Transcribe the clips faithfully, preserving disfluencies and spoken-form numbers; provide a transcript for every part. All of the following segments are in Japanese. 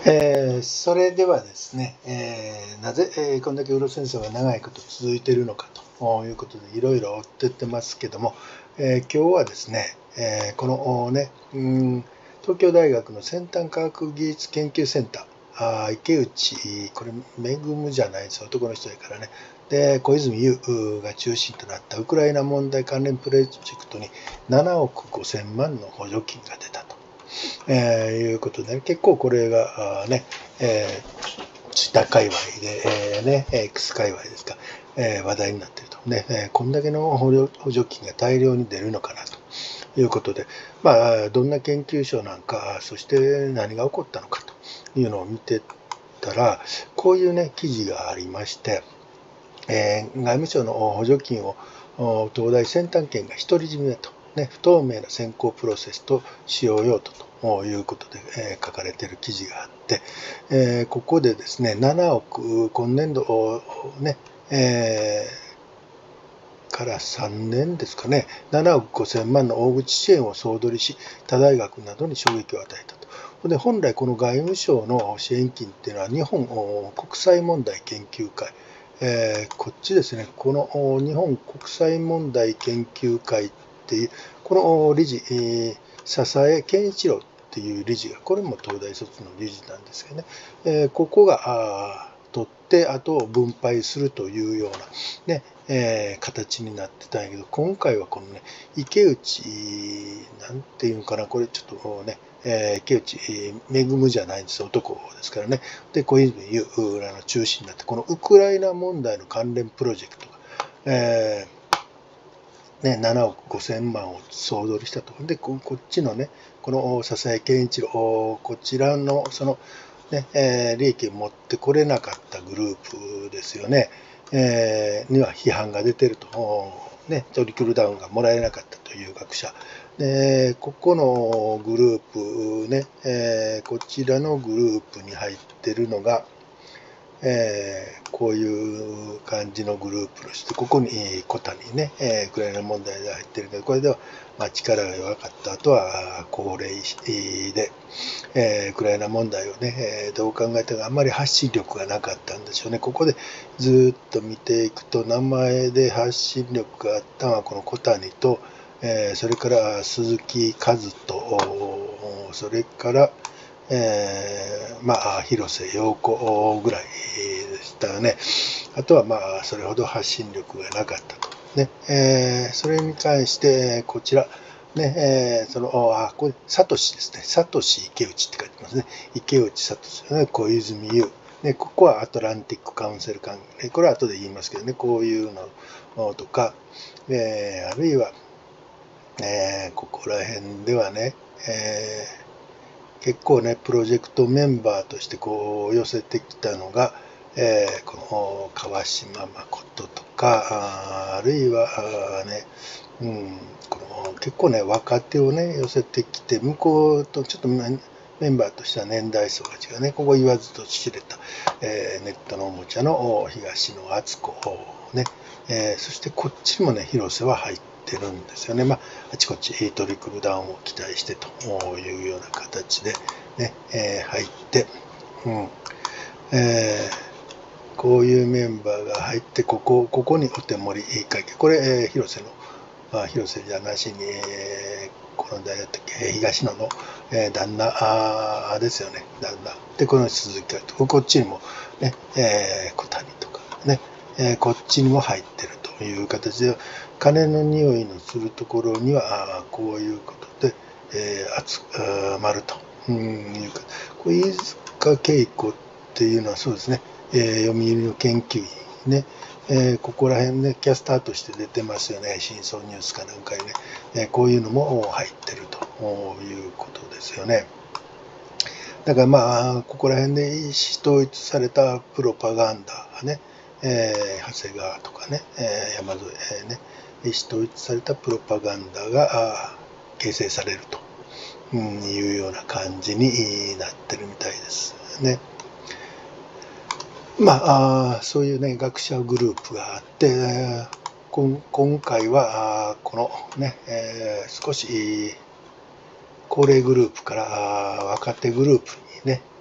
えー、それではですね、えー、なぜ、えー、こんだけウロ戦争が長いこと続いているのかということでいろいろ追ってってますけども、えー、今日はですね、えー、このね、うん、東京大学の先端科学技術研究センター、あ池内、これ、めぐむじゃないですよ、男の人やからね。で、小泉優が中心となったウクライナ問題関連プロジェクトにななおくごせんまんの補助金が出たと。えー、いうことで、ね、結構これがね、えー、ツイッター界隈で、えー、ね、X 界隈ですか、えー、話題になっていると。ね、えー、こんだけの補助金が大量に出るのかなということで、まあ、どんな研究所なんか、そして何が起こったのかというのを見てたら、こういうね、記事がありまして、えー、外務省の補助金を東大先端研が独り占めと。ね、不透明な選考プロセスと使用用途ということで、えー、書かれている記事があって、えー、ここでですね、ななおく、今年度、ね、えー、からさんねんですかね、ななおくごせんまんの大口支援を総取りし、他大学などに衝撃を与えたと。で、本来この外務省の支援金っていうのは、日本国際問題研究会、えー、こっちですね、この日本国際問題研究会っていう、この理事、えー、笹江健一郎っていう理事が、これも東大卒の理事なんですけどね、えー、ここが取って、あと分配するというような、ね、えー、形になってたんやけど、今回はこのね、池内、なんていうのかな、これちょっとね、えー、池内めぐむじゃないんですよ、男ですからね。で、小泉優らの中心になって、このウクライナ問題の関連プロジェクトが、えーね、ななおくごせんまんを総取りしたと。で、こっちのね、この笹井健一郎、こちらのその、ねえー、利益を持ってこれなかったグループですよね、えー、には批判が出てると、ね、トリクルダウンがもらえなかったという学者。で、ここのグループね、えー、こちらのグループに入ってるのが、えー、こういう感じのグループの人、ここに小谷ね、えー、ウクライナ問題で入ってるけど、これでは、まあ、力が弱かった後は高齢で、えー、ウクライナ問題をね、えー、どう考えたかあんまり発信力がなかったんでしょうね。ここでずっと見ていくと、名前で発信力があったのはこの小谷と、えー、それから鈴木和人、それから、えー、まあ、広瀬陽子ぐらいでしたね。あとはまあ、それほど発信力がなかったと。ね、えー、それに関して、こちら、ね、えー、その、あ、これ、サトシですね。サトシ池内って書いてますね。池内サトシ、ね、小泉優。ね、ここはアトランティックカウンセル関係。これは後で言いますけどね、こういうのとか、えー、あるいは、えー、ここら辺ではね、えー結構ね、プロジェクトメンバーとしてこう寄せてきたのが、えー、この川島誠とか、あ, あるいはね、うん、この結構ね、若手をね、寄せてきて、向こうとちょっとメンバーとしては年代層が違うね、ここ言わずと知れた、えー、ネットのおもちゃの東野敦子、ね、えー、そしてこっちにもね、広瀬は入っててるんですよね。まあ、あちこちトリクルダウンを期待してというような形でね、えー、入って、うん、えー、こういうメンバーが入って、ここ、ここにお手盛り会計。これ、えー、広瀬の、あ、広瀬じゃなしに、えー、この誰だったっけ、東野の、えー、旦那あですよね、旦那。で、この鈴木と、こっちにもね、えー、小谷とかね、えー、こっちにも入ってるという形で、金の匂いのするところには、こういうことで、えー、集まるというか、これ飯塚恵子っていうのはそうですね、えー、読売の研究員ね、えー、ここら辺ね、キャスターとして出てますよね、真相ニュースかなんかにね、えー、こういうのも入ってるということですよね。だからまあ、ここら辺で意思統一されたプロパガンダね、えー、長谷川とかね、えー、山添、えー、ね、意思統一されたプロパガンダが形成されると、うん、いうような感じになってるみたいですね。まあ、あそういうね、学者グループがあって、今回は、このね、えー、少し高齢グループから若手グループにね、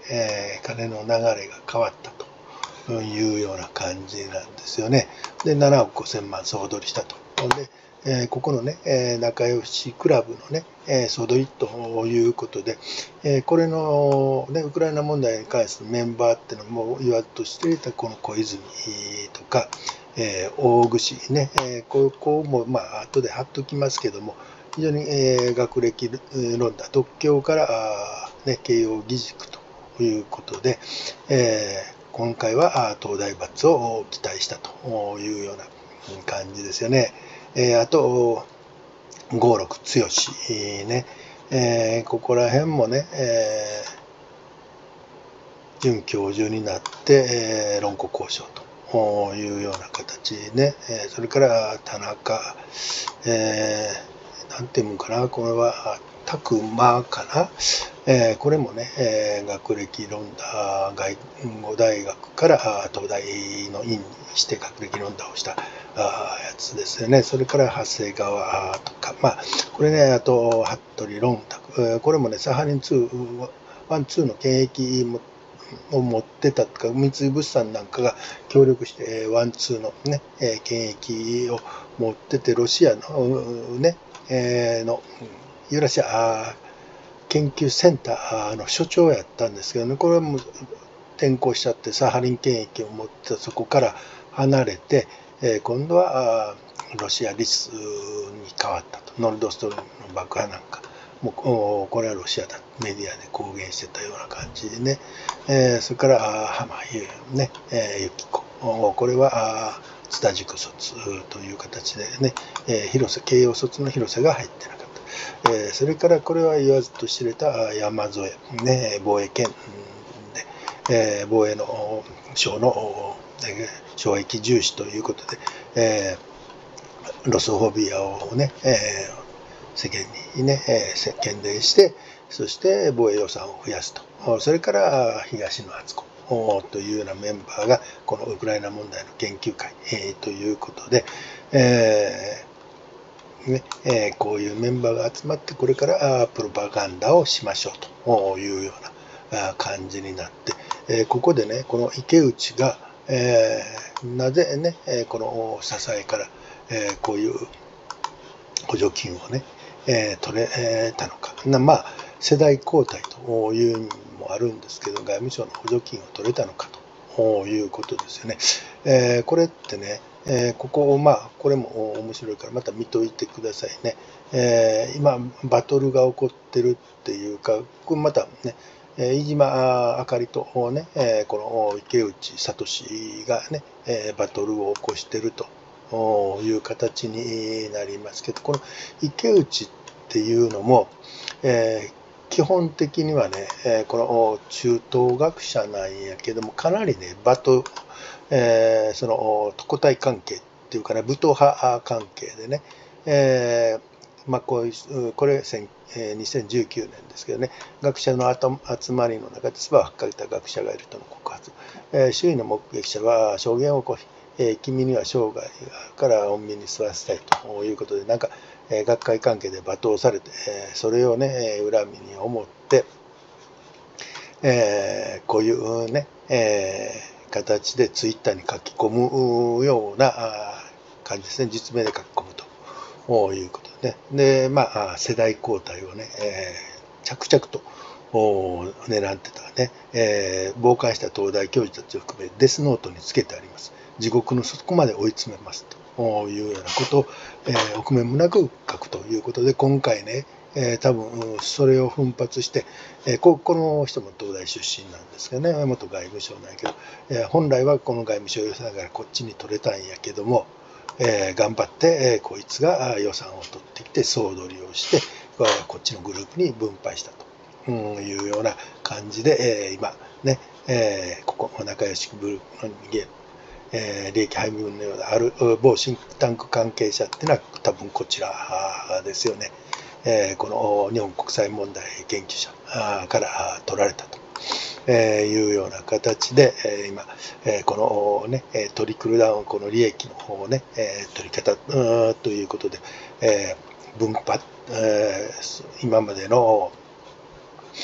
えー、金の流れが変わったというような感じなんですよね。で、ななおくごせんまん総取りしたと。で、えー、ここのね、えー、仲良しクラブのね、えー、総取りということで、えー、これの、ね、ウクライナ問題に関するメンバーっていうのも言わずとしていたこの小泉とか、えー、大串ね、えー、ここもまあ後で貼っときますけども、非常に、えー、学歴論だ、独協からあ、ね、慶応義塾ということで、えー、今回は東大閥を期待したというような感じですよね。えー、あと、郷六剛ね、えー、ここら辺もね、えー、准教授になって、えー、論考交渉というような形ね、えー、それから田中、えー、なんていうのかな、これは拓磨かな、えー、これもね、えー、学歴論だ外語大学から東大の院にして学歴論だをしたあやつですよね。それから長谷川とか、まあ、これね、あと服部論卓、これもね、サハリンツー、ワン、ツーの権益もを持ってたとか、三井物産なんかが協力して、ワン、ツーのね、権益を持ってて、ロシアのね、えー、のユーラシア研究センターの所長やったんですけどね、これはもう転校しちゃってサハリン権益を持ってそこから離れて、えー、今度はロシアリスに変わったと。ノルドストリームの爆破なんかもうこれはロシアだメディアで公言してたような感じでね、えー、それから浜優ね、えー、由紀子、これは津田塾卒という形でね、えー、広瀬慶応卒の広瀬が入ってなかった。えー、それからこれは言わずと知れた山添、ね、防衛権で、えー、防衛の省の省益重視ということで、えー、ロスフォビアをね、えー、世間にね、えー、宣伝して、そして防衛予算を増やすと。それから東野篤子というようなメンバーがこのウクライナ問題の研究会、えー、ということで、えーねえー、こういうメンバーが集まってこれからプロパガンダをしましょうというような感じになって、えー、ここでねこの池内が、えー、なぜねこの支えから、えー、こういう補助金をね、えー、取れたのか。まあ世代交代という意味もあるんですけど、外務省の補助金を取れたのかということですよね。えー、これってね、えー、ここまあこれも面白いからまた見といてくださいね。えー、今バトルが起こってるっていうか、これまたね、飯島あかりとね、この池内聡がね、バトルを起こしてると。いう形になりますけど、この池内っていうのも、えー、基本的にはね、えー、この中東学者なんやけども、かなりね、バト、えー、その特対関係っていうかね、武闘派関係でね、えー、まあこういうこれにせんじゅうきゅうねんですけどね、学者の集まりの中で唾を吐かれた学者がいるとの告発、えー、周囲の目撃者は証言を起こし、えー、君には生涯から穏便に座らせたいということで、なんか、えー、学会関係で罵倒されて、えー、それをね、恨みに思って、えー、こういうね、えー、形でツイッターに書き込むような感じですね、実名で書き込むということで、ね、で、まあ、世代交代をね、えー、着々と狙ってたね、えー、傍観した東大教授たちを含めデスノートにつけてあります。地獄の底まで追い詰めますというようなことを、えー、臆面もなく書くということで、今回ね、えー、多分それを奮発して、えー、こ, この人も東大出身なんですけどね、元外務省なんやけど、えー、本来はこの外務省予算からこっちに取れたんやけども、えー、頑張って、えー、こいつが予算を取ってきて総取りをして、こっちのグループに分配したというような感じで、えー、今ね、えー、ここ仲良しグループの逃げる、えー、利益配分のようなある某シンクタンク関係者っていうのは多分こちらですよね。えー、この日本国際問題研究者から取られたと。えー、いうような形で、えー、今、えー、このね、トリクルダウン、この利益の方をね、えー、取り方ということで、えー、分配、えー、今までの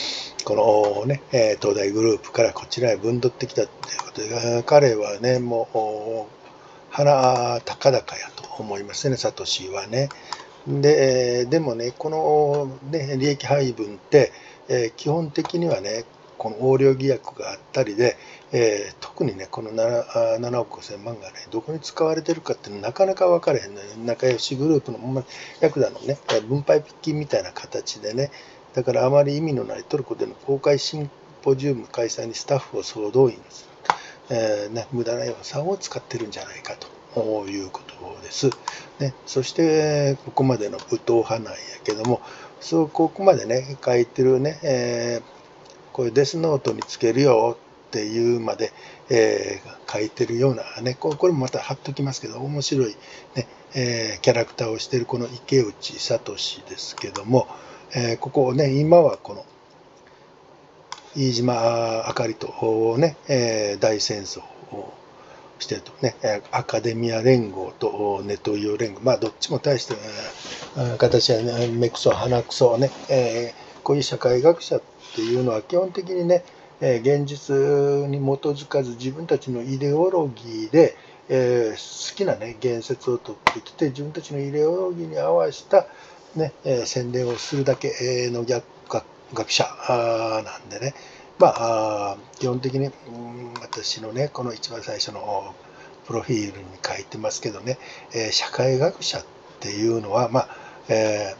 このね、え東大グループからこちらへ分取ってきたっていうことで、彼はね、もう、鼻高々やと思いますね、サトシはね。で、でもね、この、ね、利益配分って、えー、基本的にはね、この横領疑惑があったりで、えー、特にね、この 7, ななおくごせん万がね、どこに使われてるかってなかなか分からへんのよ。仲良しグループのヤクザのね、分配金みたいな形でね、だからあまり意味のないトルコでの公開シンポジウム開催にスタッフを総動員する。えーね、無駄な予算を使ってるんじゃないかということです。ね、そしてここまでの武闘派なんやけども、そうここまでね書いてるね、えー、こういうデスノートにつけるよっていうまで、えー、書いてるようなね、これもまた貼っときますけど、面白い、ねえー、キャラクターをしているこの池内聡ですけども、えー、ここをね、今はこの飯島あかりとね、えー、大戦争をしてるとね、アカデミア連合とネトウヨ連合、まあどっちも大して形はね、目くそ鼻くそね、えー、こういう社会学者っていうのは基本的にね、えー、現実に基づかず自分たちのイデオロギーで、えー、好きなね言説を取ってきて自分たちのイデオロギーに合わせたね、えー、宣伝をするだけの逆学者なんでね、まあ、基本的に、うん、私のね、この一番最初のプロフィールに書いてますけどね、えー、社会学者っていうのは、まあ、えー、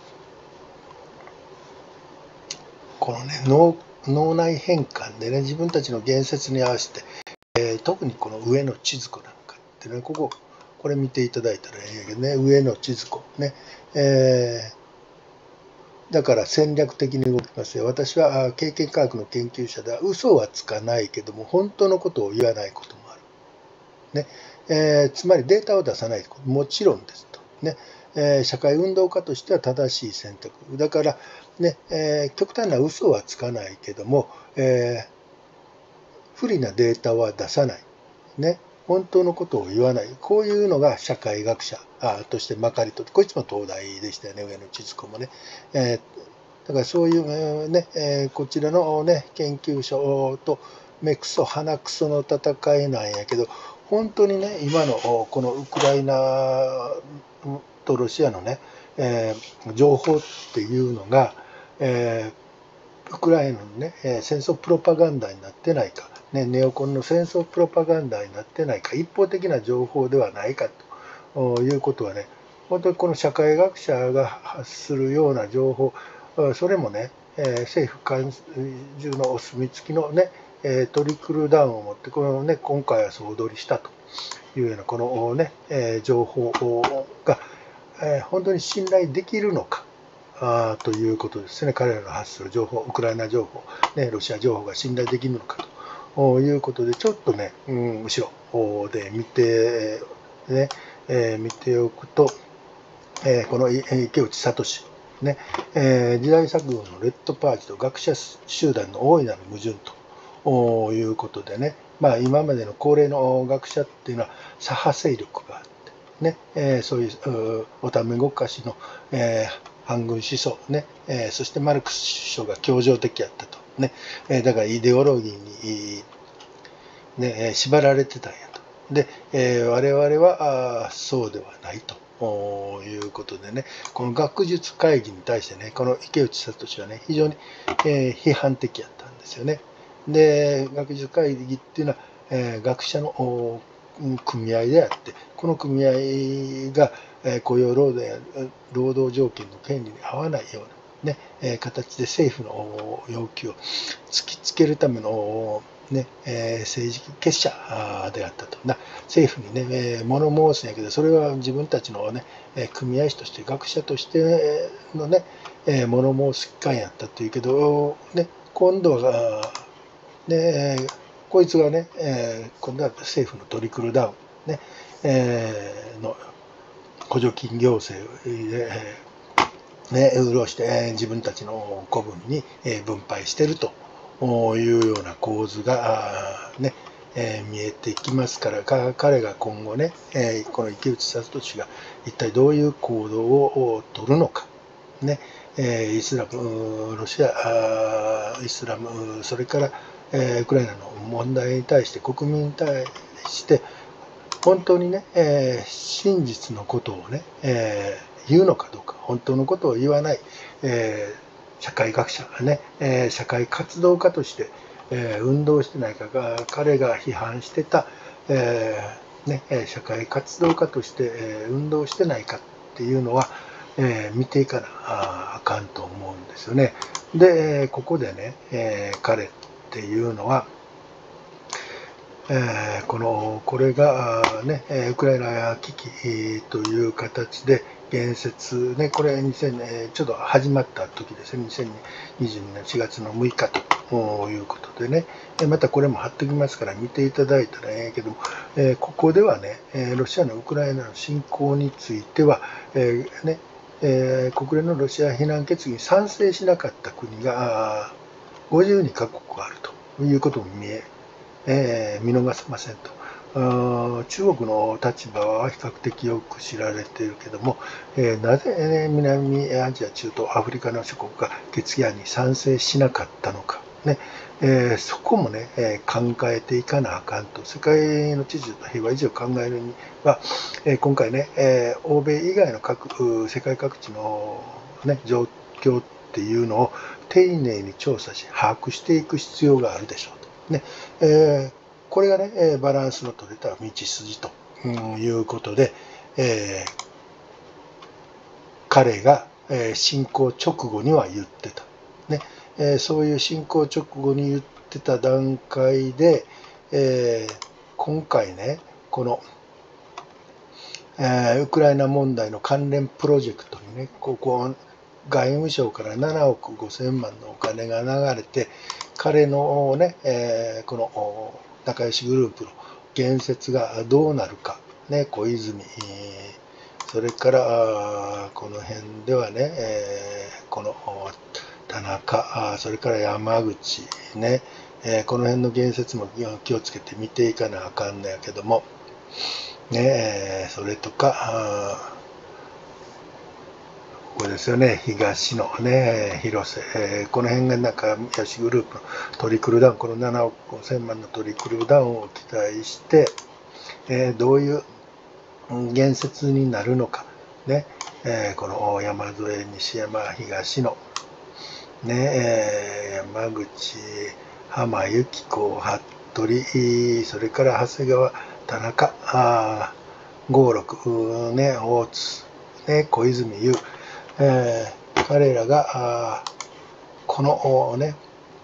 このね脳、脳内変換でね、自分たちの言説に合わせて、えー、特にこの上野千鶴子なんかってね、ここ、これ見ていただいたらいいけどね、上野千鶴子ね、えーだから戦略的に動きますよ。私は経験科学の研究者では嘘はつかないけども本当のことを言わないこともある。ねえー、つまりデータを出さないこともちろんですと。ねえー、社会運動家としては正しい選択。だからね、えー、極端な嘘はつかないけども、えー、不利なデータは出さない。ね本当のことを言わない。こういうのが社会学者としてまかりと。こいつも東大でしたよね、上野千鶴子もね。えー、だからそういうね、えー、こちらのね、研究所と目くそ鼻くその戦いなんやけど、本当にね、今のこのウクライナとロシアのね、えー、情報っていうのが、えー、ウクライナのね、戦争プロパガンダになってないか。ね、ネオコンの戦争プロパガンダになってないか、一方的な情報ではないかということはね、本当にこの社会学者が発するような情報、それもね、政府関中のお墨付きのね、トリクルダウンを持って、このね、今回は総取りしたというような、このね、情報が本当に信頼できるのか。あということですね、彼らの発する情報、ウクライナ情報、ね、ロシア情報が信頼できるのかということで、ちょっとね、うん、後ろで見て、ねえー、見ておくと、えー、この池内聡、ねえー、時代錯誤のレッドパーティーと学者集団の大いなる矛盾ということでね、まあ、今までの高齢の学者っていうのは左派勢力があって、ねえー、そういうおためごかしの、えー反軍思想ね、えー、そしてマルクス首相が協情的やったとね、えー、だからイデオロギーに、ね、縛られてたんやと。で、えー、我々はあそうではないということでね、この学術会議に対してね、この池内聡はね、非常に、えー、批判的やったんですよね。で、学術会議っていうのは、えー、学者の組合であって、この組合が雇用労働や労働条件の権利に合わないような、ね、形で政府の要求を突きつけるための、ね、政治結社であったと。政府にね、物申すんやけど、それは自分たちのね、組合士として、学者としてのね、物申す機会やったというけど、ね、今度は、ね、こいつがね、えー、今度は政府のトリクルダウン、ねえー、の補助金行政で、ね、潤して、えー、自分たちの子分に、えー、分配しているというような構図が、ねえー、見えてきますから、か彼が今後ね、えー、この池内聡が一体どういう行動を取るのか。ねえー、イスラム、ロシア、イスラム、それから、えー、ウクライナの問題に対して、国民に対して、本当にね、えー、真実のことをね、えー、言うのかどうか、本当のことを言わない、えー、社会学者がね、えー、社会活動家として、えー、運動してないかが、彼が批判してた、えーね、社会活動家として、えー、運動してないかっていうのは、えー、見ていかなあかんと思うんですよね。で、ここでね、えー、彼っていうのは、えー、このこれが、ね、ウクライナ危機という形で建設、ね、これにせんねんちょっと始まった時ですね、にせんにじゅうにねんしがつのむいかということでね、またこれも貼っておきますから見ていただいたらええけども、えー、ここではね、ロシアのウクライナの侵攻については、えーねえー、国連のロシア非難決議に賛成しなかった国がごじゅうにかこくあるということも見ええー、見逃せませんと。中国の立場は比較的よく知られているけども、えー、なぜ、ね、南アジア、中東、アフリカの諸国が決議案に賛成しなかったのか、ねえー、そこもね、えー、考えていかなあかんと。世界の秩序と平和維持を考えるには、えー、今回ね、えー、欧米以外の各世界各地の、ね、状況っていうのを丁寧に調査し把握していく必要があるでしょうと。ねえー、これがね、バランスの取れた道筋ということで、えー、彼が侵攻直後には言ってた。ねえー、そういう侵攻直後に言ってた段階で、えー、今回ね、この、えー、ウクライナ問題の関連プロジェクトにね、ここ外務省からななおくごせんまんのお金が流れて、彼のね、えー、この仲良しグループの建設がどうなるか、ね、小泉、それからこの辺ではね、えー、この田中、それから山口、ね、えー、この辺の建設も気をつけて見ていかなあかんのやけども、ね、それとか、ここですよね、東のね、広瀬、えー、この辺が仲良しグループのトリクルダウン、このななおくごせんまんのトリクルダウンを期待して、えー、どういう建設になるのか、ね、えー、この山添、西山、東の、ね、えー、山口、浜由紀子、服部、それから長谷川、田中、あ郷六、ね、大津、ね、小泉優、えー、彼らがこのね、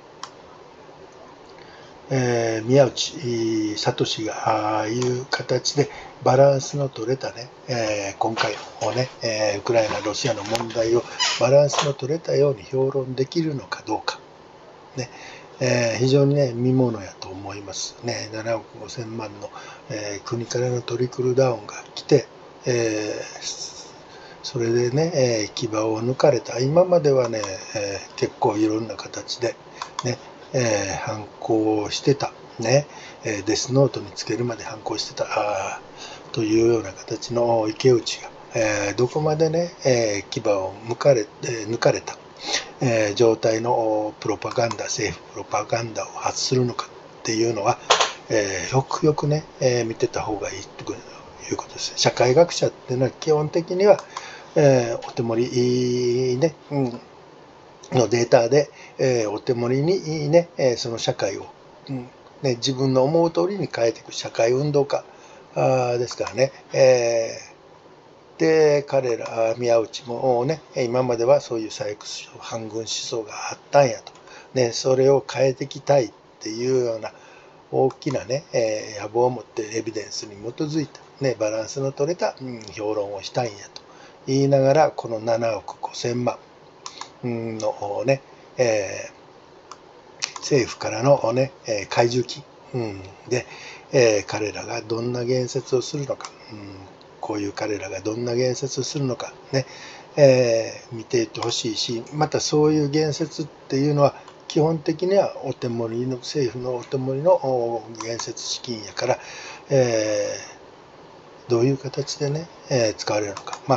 えー、宮内聡がいう形でバランスの取れたね、えー、今回のね、えー、ウクライナ、ロシアの問題をバランスの取れたように評論できるのかどうか、ねえー、非常にね、見ものやと思いますね。ななおくごせんまんの、えー、国からのトリクルダウンが来て、えーそれでね、えー、牙を抜かれた。今まではね、えー、結構いろんな形で、ね、えー、反抗してた。ね、えー、デスノートにつけるまで反抗してた。あというような形の池内が、えー、どこまでね、えー、牙を抜かれ、えー、抜かれた、えー、状態のプロパガンダ、政府プロパガンダを発するのかっていうのは、えー、よくよくね、えー、見てた方がいいということです。社会学者っていうのは基本的には、えー、お手盛り、ねうん、のデータで、えー、お手盛りに、ね、その社会を、うんね、自分の思う通りに変えていく社会運動家ですからね。えー、で、彼ら、宮内もね、今まではそういう採掘反軍思想があったんやと。ね、それを変えていきたいっていうような大きなね、えー、野望を持ってエビデンスに基づいた、ね、バランスの取れた、うん、評論をしたいんやと。言いながら、このななおくごせんまんのね、えー、政府からのね、懐柔金、うん、で、えー、彼らがどんな言説をするのか、うん、こういう彼らがどんな言説をするのか、ね、えー、見ていってほしいし、またそういう言説っていうのは、基本的にはお手盛りの、政府のお手盛りの言説資金やから、えー、どういう形でね、えー、使われるのか。まあ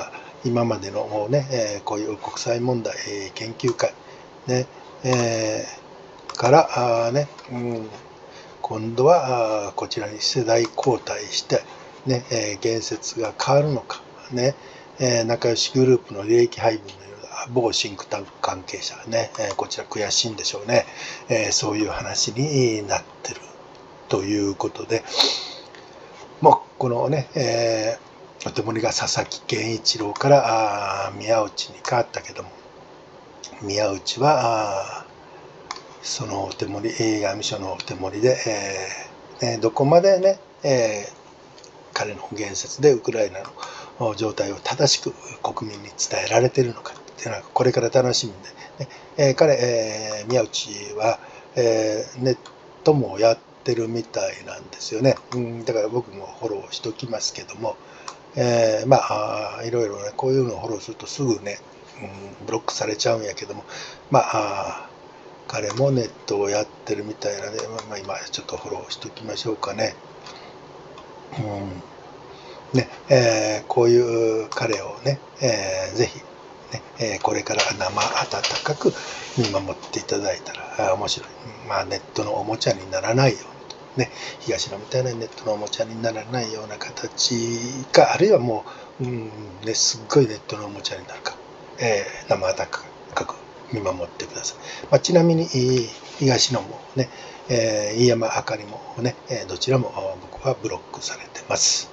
今までのね、えー、こういう国際問題研究会、ねえー、からあ、ねうん、今度はあこちらに世代交代して、ねえー、言説が変わるのか、ねえー、仲良しグループの利益配分のような某シンクタンク関係者ね、えー、こちら悔しいんでしょうね、えー、そういう話になってるということで、もうこのね、えー、お手盛りが佐々木健一郎からあ宮内に変わったけども、宮内はあそのお手盛り外務省のお手盛りで、えーね、どこまでね、えー、彼の言説でウクライナの状態を正しく国民に伝えられているのかっていうのはこれから楽しみで、ねえー、彼、えー、宮内は、えー、ネットもやってるみたいなんですよね、うん、だから僕もフォローしときますけども、えー、まあいろいろねこういうのをフォローするとすぐね、うん、ブロックされちゃうんやけども、まあ彼もネットをやってるみたいなので、まあ、今ちょっとフォローしておきましょうかね。うんねえー、こういう彼をね、えー、ぜひ、ねえー、これから生温かく見守っていただいたら面白い。まあネットのおもちゃにならないように、ね、東野みたいなネットのおもちゃにならないような形か、あるいはもう、うんね、すっごいネットのおもちゃになるか、えー、生温かく見守ってください。まあ、ちなみに東野もね、えー、飯山あかりもね、どちらも僕はブロックされてます。